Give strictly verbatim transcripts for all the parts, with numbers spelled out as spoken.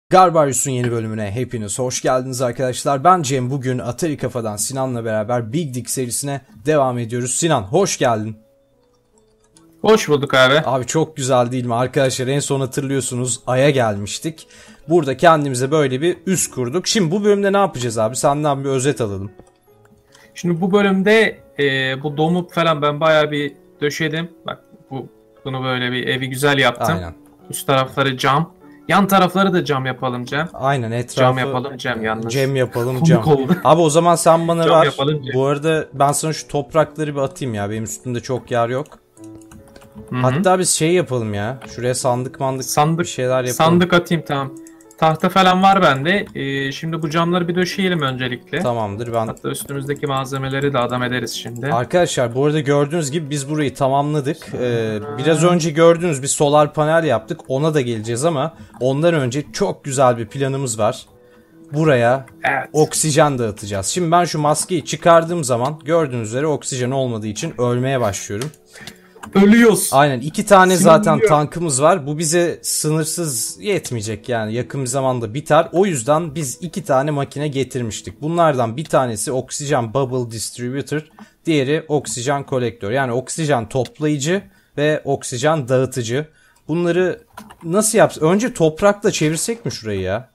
Garbarius'un yeni bölümüne hepiniz hoş geldiniz arkadaşlar. Ben Cem, bugün Atari Kafa'dan Sinan'la beraber Big Dick serisine devam ediyoruz. Sinan, hoş geldin. Hoş bulduk abi. Abi çok güzel değil mi arkadaşlar? En son hatırlıyorsunuz Ay'a gelmiştik. Burada kendimize böyle bir üs kurduk. Şimdi bu bölümde ne yapacağız abi? Senden bir özet alalım. Şimdi bu bölümde e, bu domu falan ben bayağı bir döşedim. Bak bu bunu böyle bir evi güzel yaptım. Aynen. Üst tarafları cam. Yan tarafları da cam yapalım Cem. Aynen, etrafı Cam yapalım Cem yalnız. Cem yapalım Komik cam. oldu. Abi o zaman sen bana Cam ver. yapalım Cem. Bu arada ben sana şu toprakları bir atayım ya. Benim üstümde çok yer yok. Hı-hı. Hatta biz şey yapalım ya. Şuraya sandık mandık sandık, bir şeyler yapalım. Sandık atayım, tamam. Tahta falan var bende. Ee, şimdi bu camları bir döşeyelim öncelikle. Tamamdır. Ben Hatta üstümüzdeki malzemeleri de adam ederiz şimdi. Arkadaşlar bu arada gördüğünüz gibi biz burayı tamamladık. Ee, biraz önce gördüğünüz bir solar panel yaptık. Ona da geleceğiz ama ondan önce çok güzel bir planımız var. Buraya Evet. oksijen dağıtacağız. Şimdi ben şu maskeyi çıkardığım zaman gördüğünüz üzere oksijen olmadığı için ölmeye başlıyorum. Ölüyoruz. Aynen, iki tane Sinan zaten ölüyor. tankımız var. Bu bize sınırsız yetmeyecek, yani yakın bir zamanda biter. O yüzden biz iki tane makine getirmiştik. Bunlardan bir tanesi oksijen bubble distributor, diğeri oksijen kolektör. Yani oksijen toplayıcı ve oksijen dağıtıcı. Bunları nasıl yapsak? Önce toprakla çevirsek mi şurayı ya?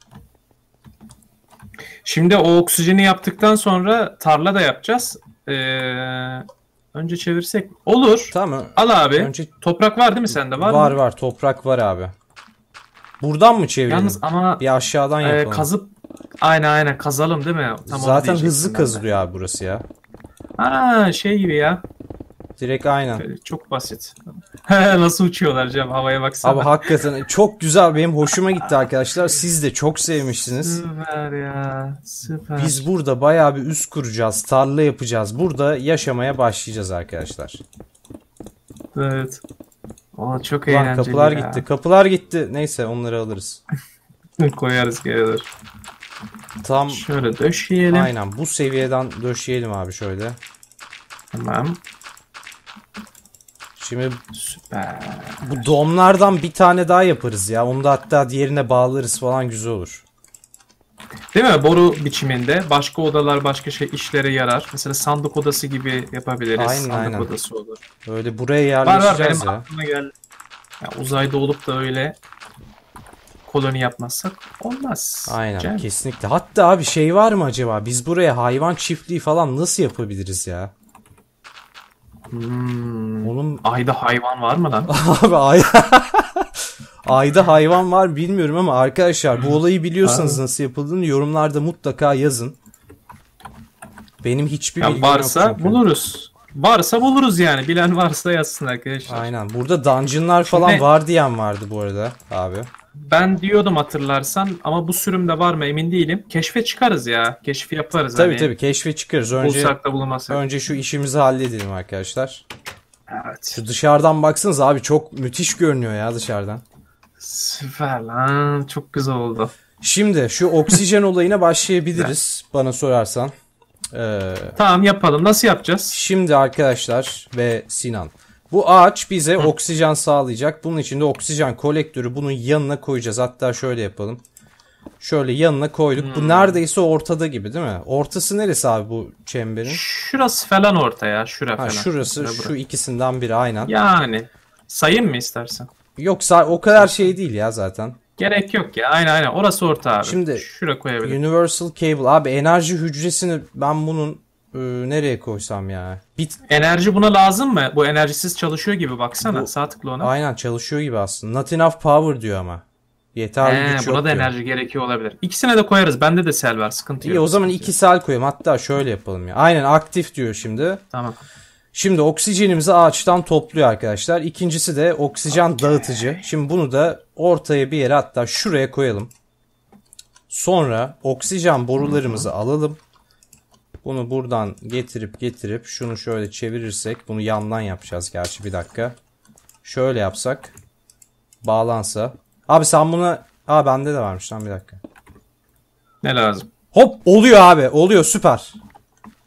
Şimdi o oksijeni yaptıktan sonra tarla da yapacağız. Ee, önce çevirsek olur. Tamam. Al abi. Önce... Toprak var değil mi sende? Var Var mı? var, toprak var abi. Buradan mı çevirelim? Yalnız ama bir aşağıdan yapalım. E, kazıp aynen aynen kazalım değil mi? Tam Zaten hızlı kazılıyor abi burası ya. Ha, şey gibi ya. Direkt aynen. Şöyle, çok basit. Nasıl uçuyorlar Cem, havaya baksana. Abi hakikaten çok güzel, benim hoşuma gitti arkadaşlar. Siz de çok sevmişsiniz. Süper ya. Süper. Biz burada bayağı bir üs kuracağız, tarla yapacağız. Burada yaşamaya başlayacağız arkadaşlar. Evet. O çok Ulan eğlenceli kapılar ya. gitti. Kapılar gitti. Neyse, onları alırız. Koyarız gelir. Tam Şöyle döşeyelim. aynen bu seviyeden döşeyelim abi şöyle. Tamam. Şimdi Süper. bu domlardan bir tane daha yaparız ya. Onu da hatta diğerine bağlarız falan, güzel olur. Değil mi? Boru biçiminde. Başka odalar başka şey işlere yarar. Mesela sandık odası gibi yapabiliriz. Aynen, sandık aynen. odası olur. Böyle buraya Var var, yerleşeceğiz benim ya. aklıma geldi. Ya uzayda olup da öyle koloni yapmazsak olmaz. Aynen, Cem. kesinlikle. Hatta abi şey var mı acaba? Biz buraya hayvan çiftliği falan nasıl yapabiliriz ya? Hmm. Onun Ayda hayvan var mı lan? abi ay... ayda hayvan var bilmiyorum ama arkadaşlar bu olayı biliyorsanız nasıl yapıldığını yorumlarda mutlaka yazın. Benim hiçbir Ya bilgim varsa yok çünkü. buluruz. Varsa buluruz yani. Bilen varsa yazsın arkadaşlar. Aynen. Burada dungeonlar falan Şimdi- var diyen vardı bu arada abi. Ben diyordum hatırlarsan ama bu sürümde var mı emin değilim. Keşfe çıkarız ya. Keşfi yaparız. Tabii hani. tabii, keşfe çıkarız. Önce Bulsak da bulamasak. önce şu işimizi halledelim arkadaşlar. Evet. Şu dışarıdan baksanız abi, çok müthiş görünüyor ya dışarıdan. Süper lan. Çok güzel oldu. Şimdi şu oksijen olayına başlayabiliriz bana sorarsan. Ee, Tamam yapalım. Nasıl yapacağız? şimdi arkadaşlar ve Sinan, bu ağaç bize Hı. oksijen sağlayacak. Bunun için de oksijen kolektörü bunun yanına koyacağız. Hatta şöyle yapalım. Şöyle yanına koyduk. Hmm. Bu neredeyse ortada gibi değil mi? Ortası neresi abi bu çemberin? Şurası falan ortaya. Şura Ha, falan. şurası, Şura, şu ikisinden biri aynen. Yani. Sayayım mı istersen? Yoksa o kadar şey değil ya zaten. Gerek yok ya. Aynen aynen. Orası orta abi. Şimdi şura koyabilirim. Universal Cable abi, enerji hücresini ben bunun e, nereye koysam ya? Bit Enerji buna lazım mı? Bu enerjisiz çalışıyor gibi baksana. Bu- Sağ tıkla ona. aynen çalışıyor gibi aslında. Not enough power diyor ama. Yeterli He, güç buna yok da diyor. enerji gerekiyor olabilir. İkisine de koyarız. Bende de sel var. Sıkıntı yok. İyi, o zaman sıkıntı iki yok. sel koyalım. Hatta şöyle yapalım ya. Aynen, aktif diyor şimdi. Tamam. Şimdi oksijenimizi ağaçtan topluyor arkadaşlar. İkincisi de oksijen Okay. dağıtıcı. Şimdi bunu da ortaya bir yere, hatta şuraya koyalım. Sonra oksijen borularımızı Hı-hı. alalım. Bunu buradan getirip getirip şunu şöyle çevirirsek, bunu yandan yapacağız gerçi, bir dakika. Şöyle yapsak bağlansa. Abi sen buna, aa bende de varmış lan, bir dakika. Ne lazım? Hop, oluyor abi, oluyor, süper.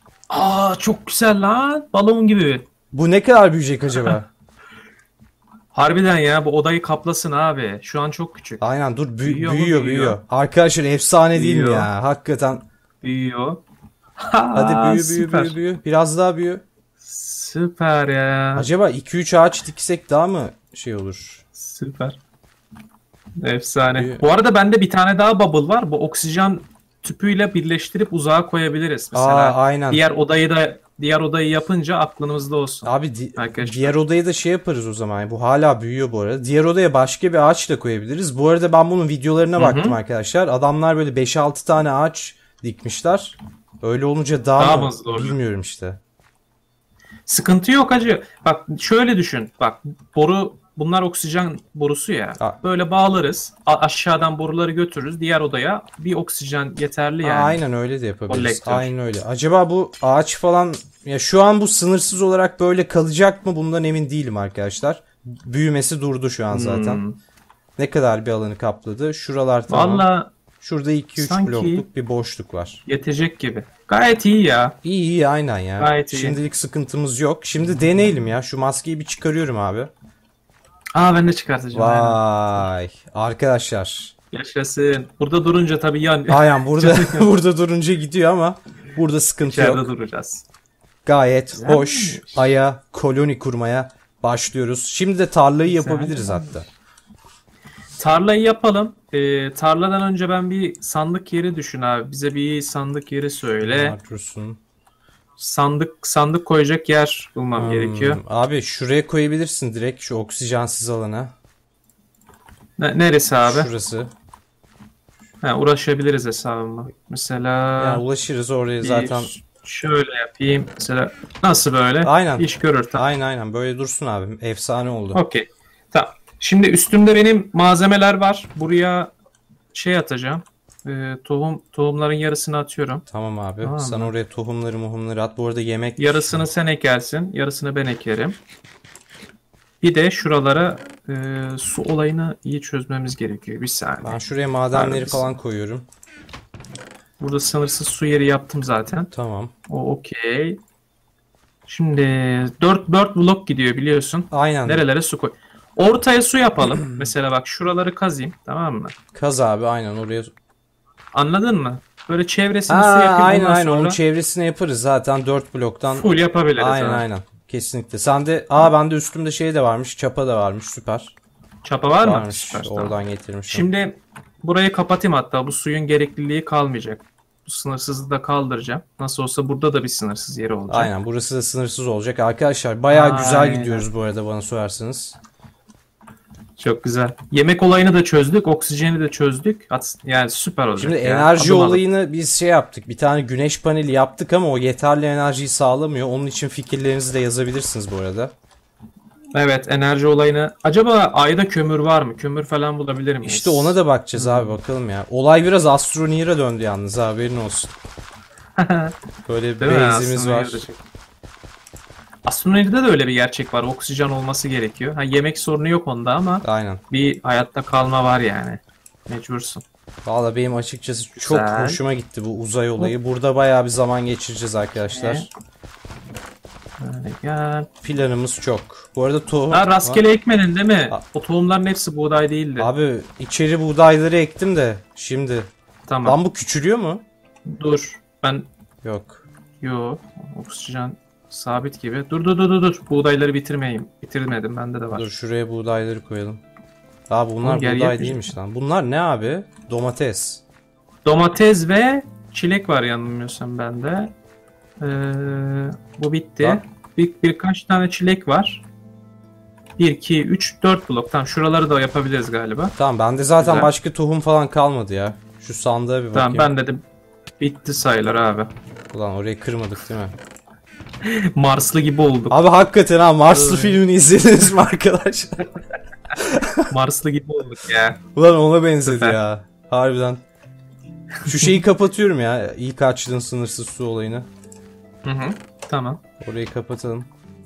Aa çok güzel lan. Balon gibi. Bu ne kadar büyüyecek acaba? Harbiden ya, bu odayı kaplasın abi. Şu an çok küçük. Aynen dur, büyü- Büyüyor büyüyor, mu? büyüyor Büyüyor. Arkadaşlar efsane değil mi Büyüyor. ya? Hakikaten. Büyüyor. Hadi Ha, büyü büyü süper. büyü büyü. Biraz daha büyü. Süper ya. Acaba iki üç ağaç diksek daha mı şey olur? Süper. Efsane. Büyü- Bu arada bende bir tane daha bubble var. Bu oksijen tüpüyle birleştirip uzağa koyabiliriz mesela. Aa, aynen. Diğer odayı da diğer odayı yapınca aklınızda olsun. Abi di- Arkadaşlar. diğer odaya da şey yaparız o zaman. Bu hala büyüyor bu arada. Diğer odaya başka bir ağaç da koyabiliriz. Bu arada ben bunun videolarına baktım arkadaşlar. Adamlar böyle beş altı tane ağaç dikmişler. Öyle olunca daha, Daha mı? mı zor? Bilmiyorum işte. Sıkıntı yok hacı. Bak şöyle düşün. Bak boru, bunlar oksijen borusu ya. Aa. Böyle bağlarız. A- aşağıdan boruları götürürüz. Diğer odaya bir oksijen yeterli yani. Aa, aynen öyle de yapabiliriz. Kolektör. Aynen öyle. Acaba bu ağaç falan, ya şu an bu sınırsız olarak böyle kalacak mı? Bundan emin değilim arkadaşlar. Büyümesi durdu şu an zaten. Hmm. Ne kadar bir alanı kapladı? Şuralar tamam. Valla Şurada iki üç sanki- blokluk bir boşluk var. yetecek gibi. Gayet iyi ya. İyi iyi aynen ya. Gayet iyi. Şimdilik sıkıntımız yok. Şimdi deneyelim ya. Şu maskeyi bir çıkarıyorum abi. Aa, ben de çıkartacağım. Aynen. Vay. Arkadaşlar. Yaşasın. Burada durunca tabii yan Aynen burada burada durunca gidiyor ama burada sıkıntı içeride yok. duracağız. Gayet Güzelmiş. hoş. Aya koloni kurmaya başlıyoruz. Şimdi de tarlayı Güzel. yapabiliriz hatta. Tarlayı yapalım. Ee, tarladan önce ben bir sandık yeri düşün abi. Bize bir sandık yeri söyle. Bunlar dursun. Sandık sandık koyacak yer bulmam Hmm, gerekiyor. Abi şuraya koyabilirsin direkt şu oksijensiz alana. Ne- neresi abi? Şurası. Ha, uğraşabiliriz hesabıma. Mesela Yani ulaşırız oraya bir zaten. şöyle yapayım. Mesela nasıl böyle? Aynen. İş görür. Tamam. Aynen aynen böyle dursun abi. Efsane oldu. Okey. Tamam. Şimdi üstümde benim malzemeler var. Buraya şey atacağım. Ee, tohum tohumların yarısını atıyorum. Tamam abi. Tamam Sen mı? oraya tohumları muhumları at. Bu arada yemek... Yarısını sen ekersin. Yarısını ben ekerim. Bir de şuralara e, su olayını iyi çözmemiz gerekiyor. Bir saniye. Ben şuraya madenleri Neredesin? falan koyuyorum. Burada sınırsız su yeri yaptım zaten. Tamam. O okey. Şimdi dört dört blok gidiyor biliyorsun. Aynen. Nerelere su koy. Ortaya su yapalım. Mesela bak şuraları kazayım. Tamam mı? Kaz abi aynen oraya. Anladın mı? Böyle çevresini su Aa, yapayım. aynen ondan aynen sonra onun çevresine yaparız zaten dört bloktan. full yapabiliriz. Aynen ha. aynen. Kesinlikle. Sen de aa bende üstümde şey de varmış. Çapa da varmış. Süper. Çapa var mı? Varmış. Süper. Oradan Tamam. getirmişim. Şimdi burayı kapatayım hatta. Bu suyun gerekliliği kalmayacak. Bu sınırsızlığı da kaldıracağım. Nasıl olsa burada da bir sınırsız yeri olacak. Aynen burası da sınırsız olacak. Arkadaşlar bayağı güzel Aynen. gidiyoruz bu arada bana sorarsanız. Çok güzel. Yemek olayını da çözdük. Oksijeni de çözdük. At- Yani süper olacak. Şimdi ya. enerji Adım adım. olayını biz şey yaptık. Bir tane güneş paneli yaptık ama o yeterli enerjiyi sağlamıyor. Onun için fikirlerinizi de yazabilirsiniz bu arada. Evet, enerji olayını. Acaba ayda kömür var mı? Kömür falan bulabilir miyiz? İşte ona da bakacağız abi bakalım ya. Olay biraz Astroneer'a döndü yalnız haberin olsun. Böyle Değil mi? benzimiz var. Astronomide çok- Astronomide de öyle bir gerçek var. Oksijen olması gerekiyor. Ha, yemek sorunu yok onda ama Aynen. bir hayatta kalma var yani. Mecbursun. Valla benim açıkçası çok Güzel. hoşuma gitti bu uzay olayı. Burada bayağı bir zaman geçireceğiz arkadaşlar. Böyle gel. Planımız çok. Bu arada tohum... Ha, rastgele ekmedin değil mi? Ha. O tohumların hepsi buğday değildi. Abi içeri buğdayları ektim de şimdi. Tamam. Lan bu küçülüyor mu? Dur. Ben Yok. yo oksijen sabit gibi. Dur dur dur dur dur. Buğdayları bitirmeyeyim. Bitirmedim. Bende de var. Dur şuraya buğdayları koyalım. Abi bunlar Oğlum, gel, buğday gel. değilmiş lan. Bunlar ne abi? Domates. Domates ve çilek var yanılmıyorsam bende. Ee, bu bitti. Bak. Bir, birkaç tane çilek var. bir, iki, üç, dört blok. Tamam şuraları da yapabiliriz galiba. Tamam bende zaten Güzel. başka tohum falan kalmadı ya. Şu sandığa bir bakayım. Tamam bende de bitti sayılır abi. Ulan orayı kırmadık değil mi? Marslı gibi olduk. Abi hakikaten ha Marslı Evet. filmini izlediniz mi arkadaşlar? Marslı gibi olduk ya. Ulan ona benzedi Süper. ya. Harbiden. Şu şeyi kapatıyorum ya. İlk açtığın sınırsız su olayını. Hı hı. Tamam. Orayı kapatalım.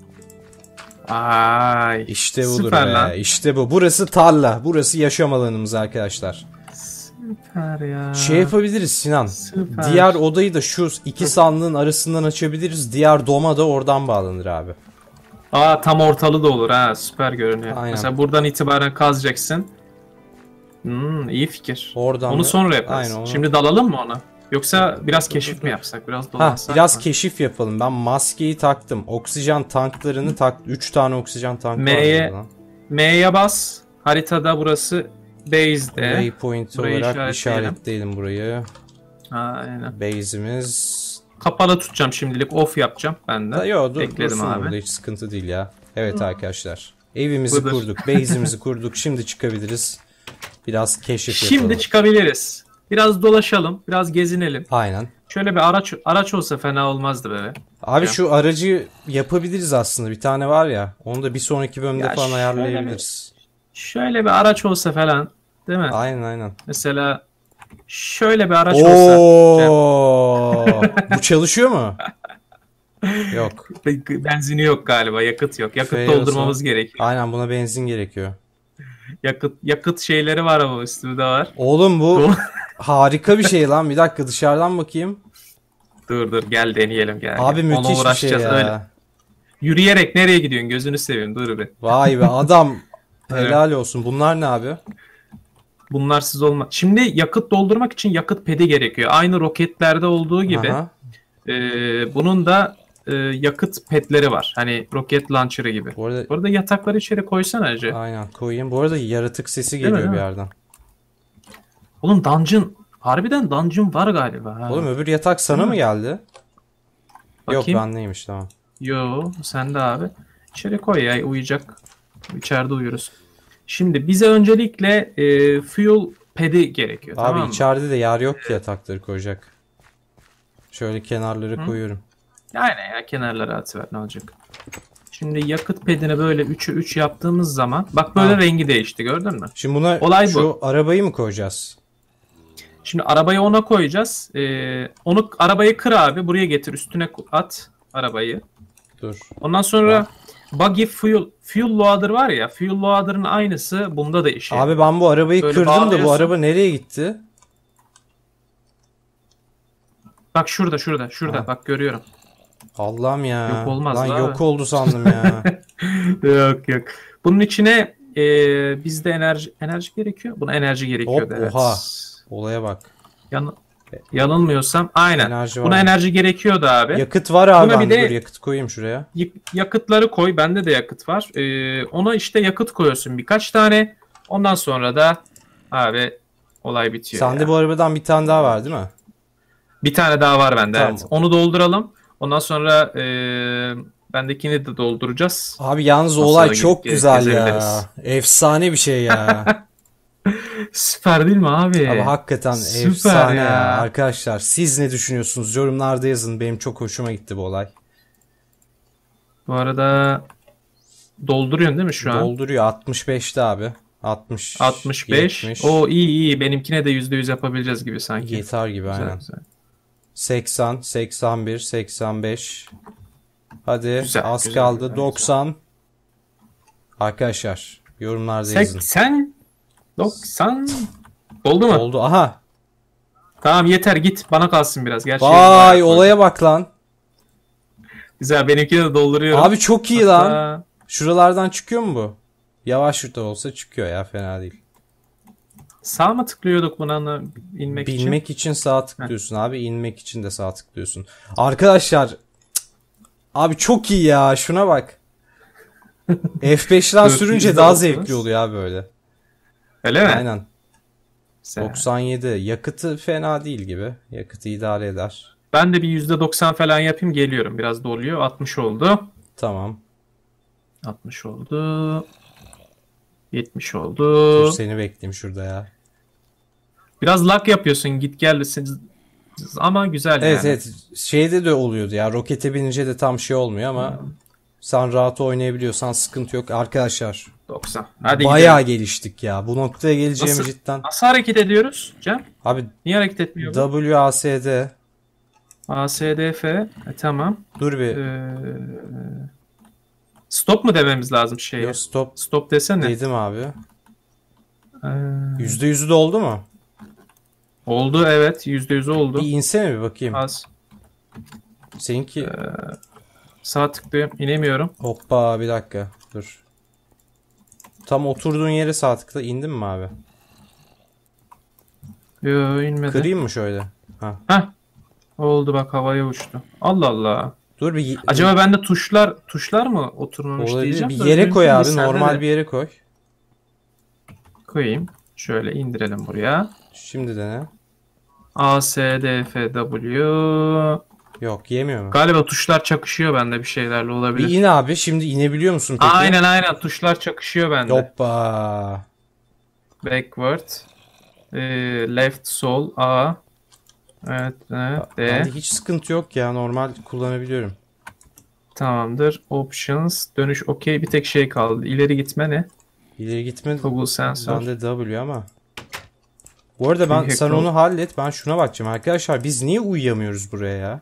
Ay. İşte budur Süper be. lan. İşte bu. Burası tarla. Burası yaşam alanımız arkadaşlar. Süper ya. Şey yapabiliriz Sinan. Süper. Diğer odayı da şu iki sandığın arasından açabiliriz. Diğer doma da oradan bağlanır abi. Aa tam ortalı da olur ha, süper görünüyor. Aynen. Mesela buradan itibaren kazacaksın. Hmm, iyi fikir. Oradan onu da- sonra yaparız. Aynen, onu- Şimdi dalalım mı ona? Yoksa biraz keşif mi yapsak? Biraz Ha, dolansak biraz mı? keşif yapalım. Ben maskeyi taktım. Oksijen tanklarını tak. üç tane oksijen tankı M'ye- var burada. M'ye bas. Haritada burası base'de. Waypoint Burayı olarak işaretleyelim. işaretleyelim burayı. Aynen. Base'imiz. Kapalı tutacağım şimdilik. Off yapacağım ben de. Da, yo, dur, Ekledim dursun abi. burada, hiç sıkıntı değil ya. Evet arkadaşlar. Evimizi Budur. kurduk. Base'imizi kurduk. Şimdi çıkabiliriz. Biraz keşif Şimdi yapalım. çıkabiliriz. Biraz dolaşalım. Biraz gezinelim. Aynen. Şöyle bir araç araç olsa fena olmazdı be. Abi Ya. şu aracı yapabiliriz aslında. Bir tane var ya. Onu da bir sonraki bölümde Ya falan şöyle ayarlayabiliriz. Şöyle bir araç olsa falan. Değil mi? Aynen aynen. Mesela şöyle bir araç olsa. Oo! Bu çalışıyor mu? Yok. Benzini yok galiba. Yakıt yok. Yakıt Şey doldurmamız olsa- gerekiyor. Aynen, buna benzin gerekiyor. Yakıt yakıt şeyleri var ama üstünde var. Oğlum bu Dolu- harika bir şey lan. Bir dakika dışarıdan bakayım. Dur dur gel deneyelim gel. Abi Gel. Ona müthiş bir şey uğraşacağız ya. öyle. Yürüyerek nereye gidiyorsun? Gözünü seveyim dur bir. Vay be adam. Helal olsun. Bunlar ne abi? Bunlar siz olma. Şimdi yakıt doldurmak için yakıt pedi gerekiyor. Aynı roketlerde olduğu gibi. Aha. e, bunun da e, yakıt pedleri var. Hani roket launcher'ı gibi. Bu arada Bu arada yatakları içeri koysana Hacı. aynen koyayım. Bu arada yaratık sesi Değil mi, geliyor bir değil mi? yerden. Oğlum dungeon. Harbiden dungeon var galiba. Ha. Oğlum öbür yatak sana mı geldi? Yok, Bakayım. bendeymiş, tamam. Yo sen de abi. İçeri koy ya uyuyacak. İçeride uyuruz. Şimdi bize öncelikle e, fuel pad'i gerekiyor. Abi tamam mı? içeride de yer yok ki yatakları koyacak. Şöyle kenarlara Hı. koyuyorum. Aynen ya kenarlara atıver ne olacak. Şimdi yakıt pedine böyle üçü üç yaptığımız zaman bak böyle Ha. rengi değişti gördün mü? Şimdi buna Olay şu bu. arabayı mı koyacağız? Şimdi arabayı ona koyacağız. Ee, onu arabayı kır abi buraya getir üstüne ko- at arabayı. Dur. Ondan sonra buggy fuel fuel loader var ya fuel loader'ın aynısı bunda da işe. Abi ben bu arabayı Böyle kırdım da bu bağlıyorsun. araba nereye gitti? Bak şurada şurada şurada Ha. bak görüyorum. Allah'ım ya. Yok olmaz Lan abi. yok oldu sandım ya. yok yok. Bunun içine e, bizde enerji enerji gerekiyor. Buna enerji gerekiyor. Hop, evet. oha. Olaya bak. Yan, yanılmıyorsam aynen. Enerji Buna var. enerji gerekiyordu abi. Yakıt var abi, Buna bir bende. de- Dur yakıt koyayım şuraya. Y- yakıtları koy. Bende de yakıt var. Ee, ona işte yakıt koyuyorsun birkaç tane. Ondan sonra da abi olay bitiyor. Sende ya. bu arabadan bir tane daha var değil mi? Bir tane daha var bende. Tamam. Evet. Onu dolduralım. Ondan sonra e, bendekini de dolduracağız. Abi yalnız o Masada olay gidip çok ge- güzel ya. gezebiliriz. Efsane bir şey ya. Süper değil mi abi? Abi hakikaten Süper efsane ya. ya. Arkadaşlar siz ne düşünüyorsunuz? Yorumlarda yazın. Benim çok hoşuma gitti bu olay. Bu arada dolduruyorsun değil mi şu an? Dolduruyor altmış beşte abi. altmış. altmış beş. yetmiş. O iyi iyi. Benimkine de yüzde yüz yapabileceğiz gibi sanki. Yeter gibi Güzel, aynen. güzel. seksen, seksen bir, seksen beş. Hadi Güzel, az güzel, kaldı. güzel, doksan. Arkadaşlar yorumlarda yazın. seksen doksan oldu mu? Oldu. Aha. Tamam yeter git. Bana kalsın biraz. Gerçi Vay bayağı olaya bak lan. güzel. Benimkini de dolduruyorum. Abi çok iyi lan. Hatta Şuralardan çıkıyor mu bu? Yavaş da olsa çıkıyor ya, fena değil. sağ mı tıklıyorduk buna inmek için? Binmek için sağ tıklıyorsun abi. İnmek için de sağ tıklıyorsun. Arkadaşlar cık, abi çok iyi ya. Şuna bak. F beş'ten Dört sürünce yüzde daha otuz. zevkli oluyor abi böyle. Öyle mi? Aynen. Güzel. doksan yedi. Yakıtı fena değil gibi. Yakıtı idare eder. Ben de bir yüzde doksan falan yapayım geliyorum. Biraz doluyor. altmış oldu. Tamam. altmış oldu. yetmiş Dur oldu. seni bekleyeyim şurada ya. Biraz lag yapıyorsun git gel. Ama güzel Evet yani. evet. Şeyde de oluyordu ya. Rokete binince de tam şey olmuyor ama sen rahat oynayabiliyorsan sıkıntı yok. Arkadaşlar doksan. Hadi bayağı gidelim. geliştik ya. Bu noktaya geleceğimi Nasıl? cidden. Nasıl hareket ediyoruz Cem? Abi Niye hareket etmiyor bu? W A S D. A S D F. E, tamam. Dur bir. Ee, stop mu dememiz lazım şeye? Yo, stop Stop desene. dedim abi. Ee, yüzde yüzü de oldu mu? oldu evet. yüzde yüz oldu. Bir insene bir bakayım. Az. Seninki Sağ tıklıyorum. İnemiyorum. Hoppa bir dakika. Dur. Tam oturduğun yere sağ tıkla. İndin mi abi? Yo, inmedi. Kırayım mı şöyle? Ha. Heh. Oldu bak, havaya uçtu. Allah Allah. Dur bir Acaba bende tuşlar tuşlar mı oturmamış olabilir. diyeceğim. Bir de yere mümkün koy değil, abi. sende Normal de. bir yere koy. Koyayım. Şöyle indirelim buraya. Şimdi dene. A, S, D, F, W. Yok yemiyor mu? Galiba tuşlar çakışıyor bende, bir şeylerle olabilir. Bir in abi. Şimdi inebiliyor musun peki? Aynen aynen, tuşlar çakışıyor bende. Hoppa. Backward. Ee, left, sol, A. Evet, evet, D. Bende hiç sıkıntı yok ya. Normal kullanabiliyorum. Tamamdır. Options. Dönüş okey. Bir tek şey kaldı. İleri gitme ne? İleri gitme. Toggle sensor. Bende W ama. Bu arada ben Vehicle. sen onu hallet. Ben şuna bakacağım. Arkadaşlar biz niye uyuyamıyoruz buraya ya?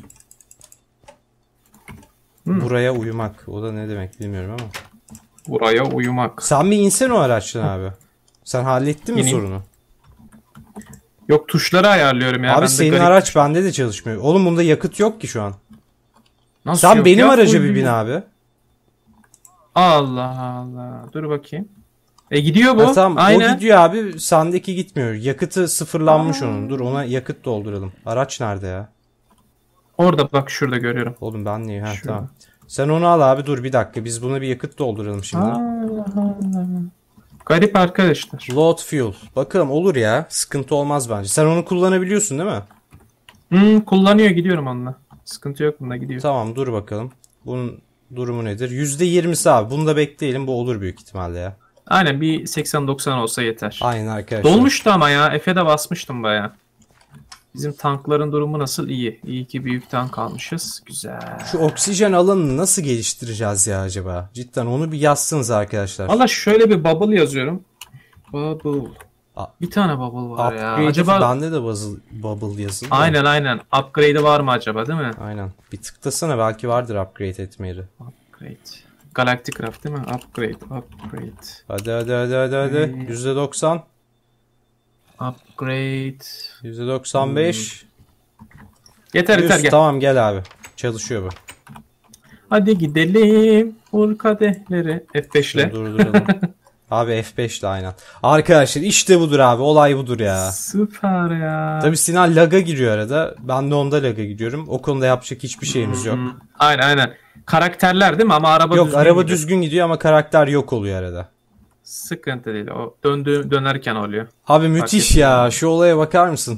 Hmm. Buraya uyumak. O da ne demek bilmiyorum ama. Buraya uyumak. Sen bir insen o araçtan abi. Sen hallettin mi İneyim. sorunu? Yok, tuşları ayarlıyorum ya. Abi Bende senin garip- araç bende de çalışmıyor. Oğlum bunda yakıt yok ki şu an. Nasıl Sen yok benim ya? araca Full bir bin bin- abi. Allah Allah. Dur bakayım. E gidiyor bu. Ha, tamam Aynen. o gidiyor abi. Sendeki gitmiyor. Yakıtı sıfırlanmış Aa. onun. Dur ona yakıt dolduralım. Araç nerede ya? Orada bak, şurada görüyorum. Oğlum ben niye? Ha Şurada. tamam. Sen onu al abi, dur bir dakika. Biz buna bir yakıt dolduralım şimdi. Allah Allah. Garip arkadaşlar. Load fuel. Bakalım olur ya. Sıkıntı olmaz bence. Sen onu kullanabiliyorsun değil mi? Hmm, kullanıyor, gidiyorum onunla. Sıkıntı yok, bunda gidiyor. Tamam dur bakalım. Bunun durumu nedir? yüzde yirmisi abi. Bunu da bekleyelim. Bu olur büyük ihtimalle ya. Aynen, bir seksen doksan olsa yeter. Aynen arkadaşlar. Dolmuştu ama ya. F'e de basmıştım baya. Bizim tankların durumu nasıl? İyi. İyi ki büyük tank almışız. Güzel. Şu oksijen alanını nasıl geliştireceğiz ya acaba? Cidden onu bir yazsınız arkadaşlar. Valla şöyle bir bubble yazıyorum. Bubble. A- Bir tane bubble var ya. Upgrade Acaba bende de bubble, bubble yazılı. da. aynen aynen. Upgrade'i var mı acaba, değil mi? Aynen. Bir tıklasana belki vardır upgrade etme yeri. Upgrade. Galactic Craft değil mi? Upgrade. Upgrade. Hadi hadi hadi hadi hadi. Hmm. yüzde doksan. Upgrade. yüzde doksan beş. Yeter yeter, yüz. gel. Tamam gel abi. Çalışıyor bu. Hadi gidelim. Vur kadehleri. F beş ile. Şunu durduralım. Abi F beş ile aynen. Arkadaşlar işte budur abi. Olay budur ya. Süper ya. Tabii Sinan laga giriyor arada. Ben de onda laga gidiyorum. O konuda yapacak hiçbir şeyimiz yok. Hmm, aynen aynen. Karakterler değil mi? Ama araba Yok düzgün araba gidiyor. düzgün gidiyor ama karakter yok oluyor arada. Sıkıntı değil. O döndüğü dönerken oluyor. Abi müthiş ettim. ya. Şu olaya bakar mısın?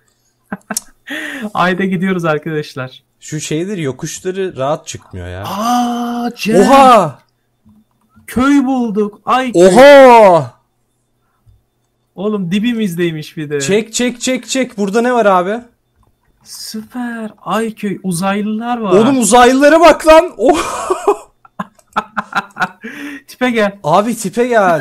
Ayda gidiyoruz arkadaşlar. Şu şeyleri yokuşları rahat çıkmıyor ya. Aa, Cem. Oha! Köy bulduk. Ay köy. Oha! Oğlum dibimizdeymiş bir de. Çek çek çek çek. Burada ne var abi? Süper. Ayköy, uzaylılar var. Oğlum uzaylılara bak lan. Oh! Tipe gel. Abi tipe gel.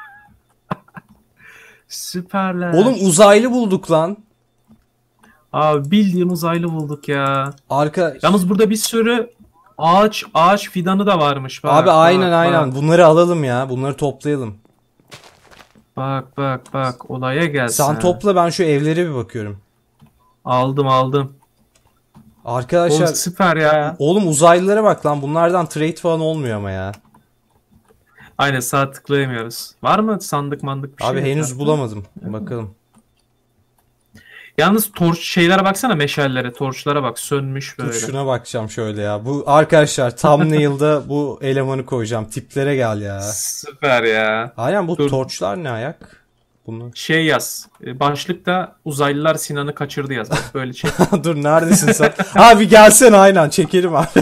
Süperler. Oğlum uzaylı bulduk lan. Abi bildiğin uzaylı bulduk ya. Arka Yalnız burada bir sürü ağaç ağaç fidanı da varmış. Bak, Abi aynen bak, aynen. Bak Bunları alalım ya. Bunları toplayalım. bak bak, bak. Olaya gel Sen sen. topla, ben şu evlere bir bakıyorum. Aldım aldım. Arkadaşlar Oğlum süper ya. oğlum uzaylılara bak lan. Bunlardan trade falan olmuyor ama ya. Aynen, sağ tıklayamıyoruz. Var mı sandık mandık bir Abi şey? henüz etrafta? bulamadım. Bakalım. Yalnız torç şeylere baksana, meşallere, torçlara bak, sönmüş Dur böyle. şuna bakacağım şöyle ya. Bu arkadaşlar thumbnail'da bu elemanı koyacağım. Tiplere gel ya. Süper ya. Aynen bu Dur. torçlar ne ayak? Bunu. Şey yaz. e, Başlıkta uzaylılar Sinan'ı kaçırdı yaz. Bak böyle çek. Dur neredesin sen? Abi gelsene aynen çekelim abi.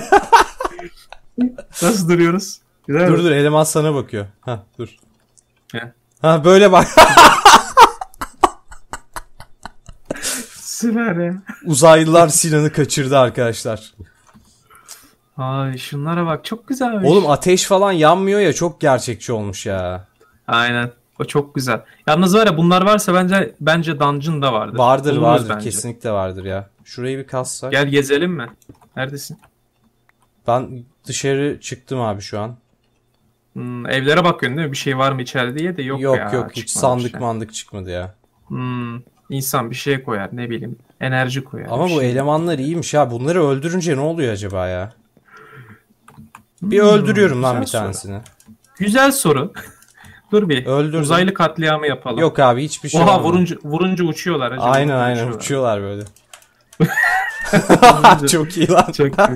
Nasıl duruyoruz? Güzel Dur mi? dur eleman sana bakıyor. Ha dur. He. Ha böyle bak. Süper ya. Uzaylılar Sinan'ı kaçırdı arkadaşlar. Ay şunlara bak, çok güzelmiş. Oğlum ateş falan yanmıyor ya, çok gerçekçi olmuş ya. Aynen. O çok güzel. Yalnız var ya, bunlar varsa bence bence dungeon da vardır. Vardır Buluruz vardır bence. kesinlikle vardır ya. Şurayı bir kassak. Gel gezelim mi? Neredesin? Ben dışarı çıktım abi şu an. Hmm, evlere bakıyorsun değil mi? Bir şey var mı içeride diye de yok, Yok ya. yok hiç çıkmadı sandık bir şey. mandık çıkmadı ya. Hmm, insan bir şey koyar, ne bileyim. Enerji koyar. Ama bir bu şey. elemanlar iyiymiş ha. Bunları öldürünce ne oluyor acaba ya? Bir Hmm, öldürüyorum lan bir güzel soru. tanesini. Güzel soru. Dur bir. Öldürdüm. Uzaylı katliamı yapalım. Yok abi hiçbir şey Oha olmadı. vurunca, vurunca uçuyorlar. Acaba Aynen vurunca aynen uçuyorlar. uçuyorlar böyle. Vurunca- Çok iyi lan. Çok iyi.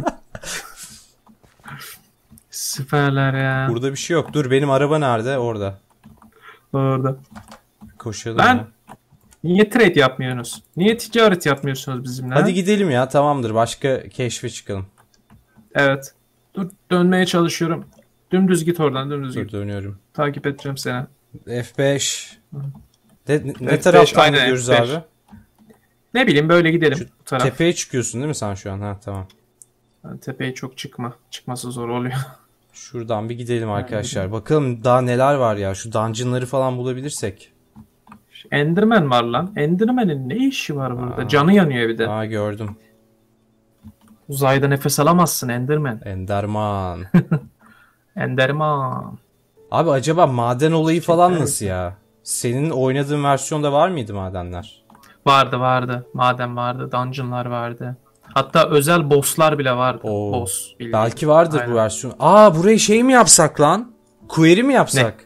Süperler ya. Burada bir şey yok. Dur benim araba nerede? Orada. Orada. Koşalım Lan ya. niye trade yapmıyorsunuz? Niye ticaret yapmıyorsunuz bizimle? Hadi ha? gidelim ya tamamdır. Başka keşfe çıkalım. Evet. Dur dönmeye çalışıyorum. Dümdüz git oradan dümdüz Dur git. dönüyorum. Takip edeceğim seni. F beş. Ne, ne F beş, taraftan aynen gidiyoruz F beş. abi? Ne bileyim böyle gidelim bu taraf. Tepeye çıkıyorsun değil mi sen şu an? Ha tamam. Tepeye çok çıkma. Çıkması zor oluyor. Şuradan bir gidelim arkadaşlar. Bakalım daha neler var ya. Şu dungeonları falan bulabilirsek. Enderman var lan. Enderman'in ne işi var burada? Aa. Canı yanıyor bir de. Aa gördüm. Uzayda nefes alamazsın Enderman. Enderman. Enderman. Abi acaba maden olayı falan Evet. nasıl ya? Senin oynadığın versiyonda var mıydı madenler? Vardı vardı. Maden vardı. Dungeonlar vardı. Hatta özel bosslar bile vardı. Oo. Boss. bildiğin. Belki vardır Aynen. bu versiyon. Aa burayı şey mi yapsak lan? Query mi yapsak?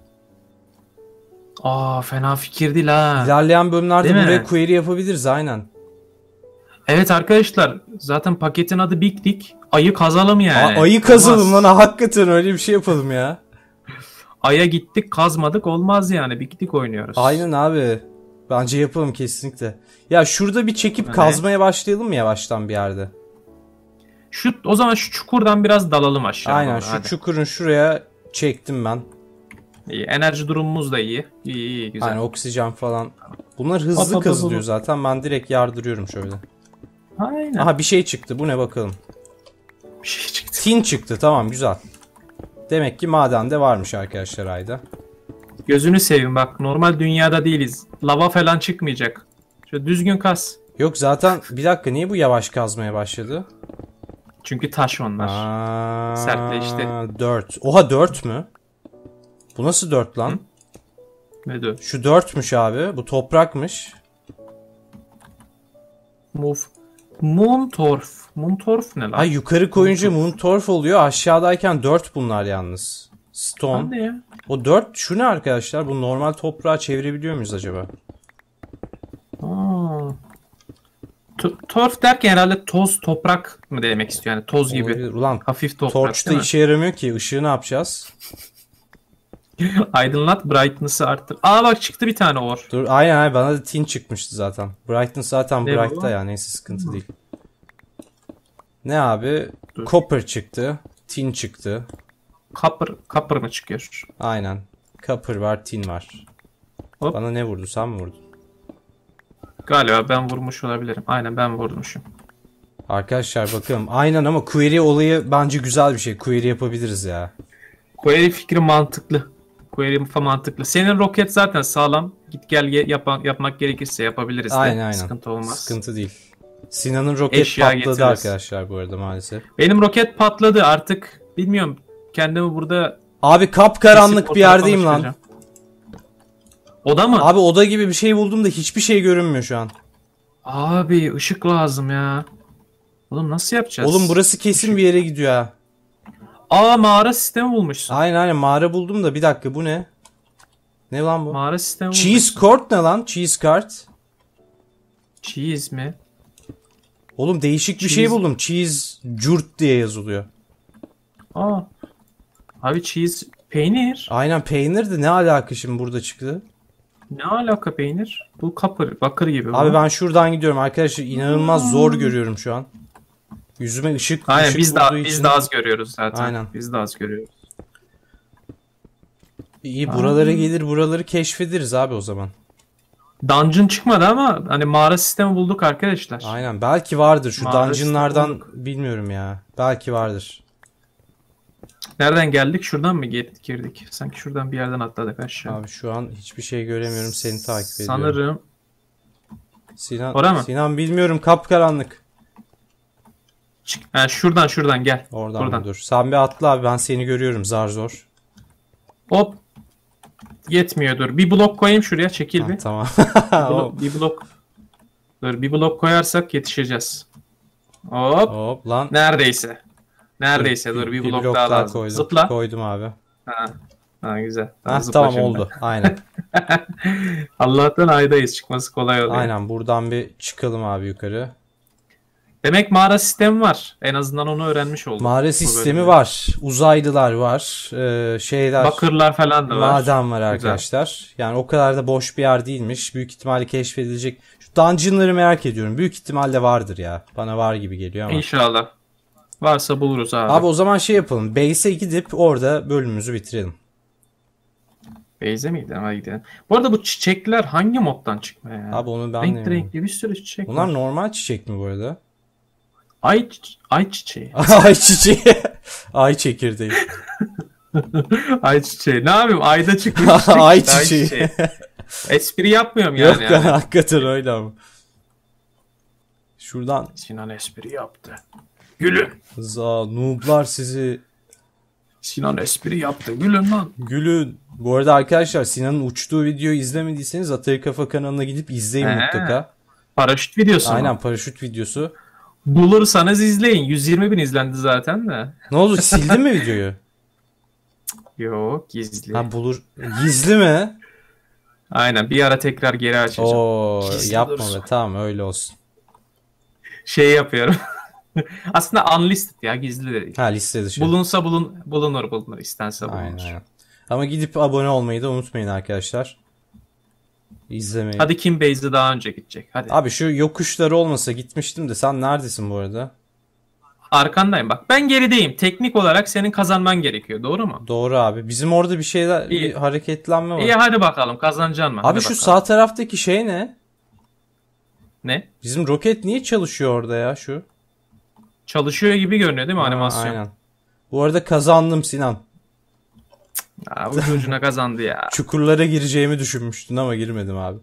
Aa fena fikir değil ha. İlerleyen bölümlerde Değil mi? buraya query yapabiliriz aynen. Evet arkadaşlar. Zaten paketin adı Big Dick. Ayı kazalım yani. Aa, ayı kazalım Olmaz. lan hakikaten öyle bir şey yapalım ya. Ay'a gittik kazmadık olmaz yani. Big Dick oynuyoruz. Aynen abi. Bence yapalım kesinlikle. Ya şurada bir çekip Evet. kazmaya başlayalım mı yavaştan bir yerde? Şu, o zaman şu çukurdan biraz dalalım aşağı. Aynen doğru, şu hadi. çukurun şuraya çektim ben. İyi, enerji durumumuz da iyi. İyi iyi güzel. Aynen oksijen falan. Bunlar hızlı Hop, hop, hop, kazılıyor hop. zaten. Ben direkt yardırıyorum şöyle. Aynen. Aha bir şey çıktı. Bu ne bakalım. Bir şey çıktı. Tin çıktı. Tamam güzel. Demek ki madende varmış arkadaşlar ayda. Gözünü seveyim bak normal dünyada değiliz. Lava falan çıkmayacak. Şöyle düzgün kaz. Yok zaten bir dakika niye bu yavaş kazmaya başladı? Çünkü taş onlar. Aa, Sertleşti. dört. Oha dört mü? Bu nasıl dört lan? Hı? Ne diyor? Şu dörtmüş abi. Bu toprakmış. Move. Moontorf. Moontorf ne lan? Ay yukarı koyunca Moontorf oluyor. Aşağıdayken dört bunlar yalnız. Stone. Hadi ya. O dört şu ne arkadaşlar? Bu normal toprağa çevirebiliyor muyuz acaba? Aa. To- Torf derken herhalde toz toprak mı demek istiyor yani toz gibi. Olabilir. Ulan Hafif toprak torch da değil mi? işe yaramıyor ki. Işığı ne yapacağız? Aydınlat brightness'ı arttır. Aa bak çıktı bir tane or. Dur aynen aynen bana da tin çıkmıştı zaten. Brightness zaten Ne bright'ta bu? ya neyse sıkıntı değil. Ne abi? Dur. Copper çıktı. Tin çıktı. Copper, copper mı çıkıyor? Aynen. Copper var, tin var. Hop. Bana ne vurdu? Sen mi vurdun? Galiba ben vurmuş olabilirim. Aynen ben vurmuşum. Arkadaşlar bakalım. Aynen ama query olayı bence güzel bir şey. Query yapabiliriz ya. Query fikri mantıklı. Query fa mantıklı. Senin roket zaten sağlam. Git gel ye- yap- yapmak gerekirse yapabiliriz de. Aynen aynen. Sıkıntı olmaz. Sıkıntı değil. Sinan'ın roket Eşya patladı getiririz. arkadaşlar bu arada maalesef. Benim roket patladı artık. Bilmiyorum. Kendimi burada Abi kesip kapkaranlık o bir tarafa yerdeyim mı lan. çıkacağım? Oda mı? Abi oda gibi bir şey buldum da hiçbir şey görünmüyor şu an. Abi ışık lazım ya. Oğlum nasıl yapacağız? Oğlum burası kesin bir yere gidiyor ha. Aa mağara sistemi bulmuşsun. Aynen aynen mağara buldum da bir dakika bu ne? Ne lan bu? Mağara sistemi Cheese bulmuşsun. court ne lan? Cheese cart. Cheese mi? Oğlum değişik bir şey Cheese- buldum. Cheese curt diye yazılıyor. Aa. Abi cheese peynir. Aynen peynir de ne alaka şimdi burada çıktı? Ne alaka peynir? Bu kapır, bakır gibi. bu. Abi ben şuradan gidiyorum arkadaşlar inanılmaz zor görüyorum şu an. Yüzüme ışık Aynen ışık biz de vurduğu biz için- de az görüyoruz zaten. Aynen. Biz de az görüyoruz. İyi buralara gelir buraları keşfederiz abi o zaman. Dungeon çıkmadı ama hani mağara sistemi bulduk arkadaşlar. Aynen belki vardır şu Mağara dungeonlardan sistemi bulduk. bilmiyorum ya. Belki vardır. Nereden geldik? Şuradan mı git- girdik? Sanki şuradan bir yerden atladık aşağı. Abi şu an hiçbir şey göremiyorum seni takip ediyorum. Sanırım. Sinan, Ora mı? Sinan bilmiyorum kapkaranlık. Çık. Ha, şuradan şuradan gel. Oradan Buradan. mı dur? Sen bir atla abi ben seni görüyorum zar zor. Hop. Yetmiyordur. Bir blok koyayım şuraya. Çekil Ha, bir. tamam. Bir blok, bir blok. Dur bir blok koyarsak yetişeceğiz. Hop. Hop lan. Neredeyse. Neredeyse dur, bir, bir blok, blok daha daha lazım. koydum. Zıpla. Koydum abi. Ha, ha güzel. Heh, Zıpla tamam şimdi. oldu. Aynen. Allah'tan aydayız, çıkması kolay oluyor. Aynen buradan bir çıkalım abi yukarı. Demek mağara sistemi var. En azından onu öğrenmiş olduk. Mağara bu sistemi bölümde. var. Uzaylılar var. Ee, şeyler. Bakırlar falan da var. Maden var arkadaşlar. Yani o kadar da boş bir yer değilmiş. Büyük ihtimalle keşfedilecek. Şu dungeonları merak ediyorum. Büyük ihtimalle vardır ya. Bana var gibi geliyor ama. İnşallah. Varsa buluruz abi. Abi o zaman şey yapalım. Base'e gidip orada bölümümüzü bitirelim. Beyze mi gidelim? Hadi gidelim. Bu arada bu çiçekler hangi moddan çıkma ya? Abi onu ben de Renkli bilmiyorum. renkli bir sürü çiçek Bunlar var. normal çiçek mi bu arada? Ay, çi- ay çiçeği. Ay çiçeği. Ay çekirdeği. Ay çiçeği. Ne yapayım? Ayda çıkmış çiçek. Ay işte, çiçeği. Espri yapmıyorum Yok yani. yani. hakikaten öyle ama. Şuradan Sinan espri yaptı. Gülün. za nooblar sizi Sinan espri yaptı. Gülün lan. gülün. Bu arada arkadaşlar Sinan'ın uçtuğu videoyu izlemediyseniz Atari Kafa kanalına gidip izleyin He. mutlaka. Paraşüt videosu mu? Aynen paraşüt videosu. Bulursanız izleyin. yüz yirmi bin izlendi zaten de. Ne oldu sildin mi videoyu? Yok, gizli. Ha bulur. Gizli mi? Aynen, bir ara tekrar geri açacağım. Oo Gizli yapma dursun. be. Tamam öyle olsun. Şey yapıyorum. Aslında unlisted ya, gizli de değil. Ha liste dışı. Bulunsa bulun, bulunur bulunur. İstense bulunur. Aynen, aynen. Ama gidip abone olmayı da unutmayın arkadaşlar. İzlemeyi. Hadi kim base'e daha önce gidecek? Hadi. Abi şu yokuşları olmasa gitmiştim de sen neredesin bu arada? Arkandayım bak. Ben gerideyim. Teknik olarak senin kazanman gerekiyor. Doğru mu? Doğru abi. Bizim orada bir şeyler İyi. bir hareketlenme var. İyi hadi bakalım. Kazanacaksın mı? Abi Hadi şu bakalım. sağ taraftaki şey ne? Ne? Bizim roket niye çalışıyor orada ya şu? Çalışıyor gibi görünüyor değil mi Ha, animasyon? aynen. Bu arada kazandım Sinan. Aa, ucu ucuna kazandı ya. Çukurlara gireceğimi düşünmüştün ama girmedim abi.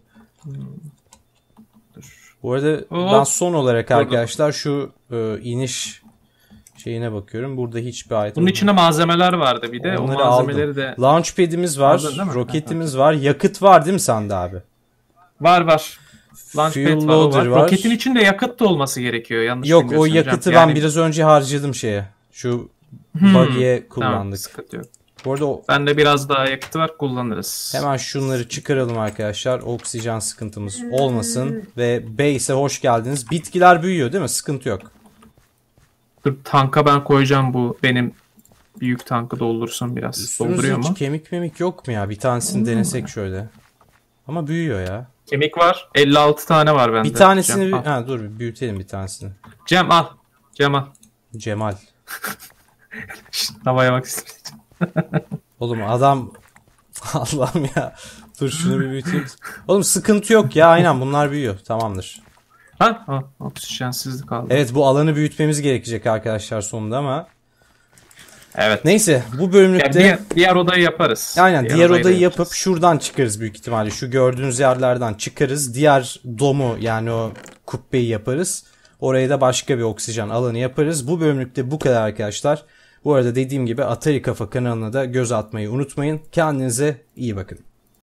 Dur. Bu arada Hop. ben son olarak Burada. arkadaşlar şu e, iniş şeyine bakıyorum. Burada hiçbir item Bunun yok. içinde malzemeler vardı bir de. Onları o malzemeleri aldım. de Launchpad'imiz var, Aldın değil mi? roketimiz var, yakıt var değil mi sende abi? var var. Fuel Launchpad var, o loader var. var. Roketin içinde yakıt da olması gerekiyor. Yanlış Yok o bilmiyorsam yakıtı hocam. ben Yani- biraz önce harcadım şeye. Şu Hmm, buggy'e Tamam, kullandık. sıkıntı yok. Bu arada o- Bende biraz daha yakıtı var, kullanırız. hemen şunları çıkaralım arkadaşlar. Oksijen sıkıntımız olmasın. Ve base'e hoş geldiniz. Bitkiler büyüyor değil mi? Sıkıntı yok. Dur, tanka ben koyacağım bu benim büyük tankı doldursun biraz. Üstümüzde Dolduruyor hiç mu? kemik memik yok mu ya? Bir tanesini denesek şöyle. Ama büyüyor ya. Kemik var. elli altı tane var bende. Bir tanesini... Cem, bir- al. Ha, dur bir büyütelim bir tanesini. Cem al. Cem al. Cemal. Şşt, havaya bak istedim. Oğlum adam... Allah'ım ya. Dur şunu bir büyüteyim. Oğlum sıkıntı yok ya. Aynen bunlar büyüyor. Tamamdır. Ha? Ha, oksijensizlik kaldı. Evet bu alanı büyütmemiz gerekecek arkadaşlar sonunda ama. Evet. Neyse bu Yani bölümlükte... diğer, diğer odayı yaparız. Aynen diğer, da odayı yapıp yapacağız. şuradan çıkarız büyük ihtimalle. Şu gördüğünüz yerlerden çıkarız. Diğer domu yani o kubbeyi yaparız. Oraya da başka bir oksijen alanı yaparız. Bu bölümlükte bu kadar arkadaşlar. Bu arada dediğim gibi Atari Kafa kanalına da göz atmayı unutmayın. Kendinize iyi bakın.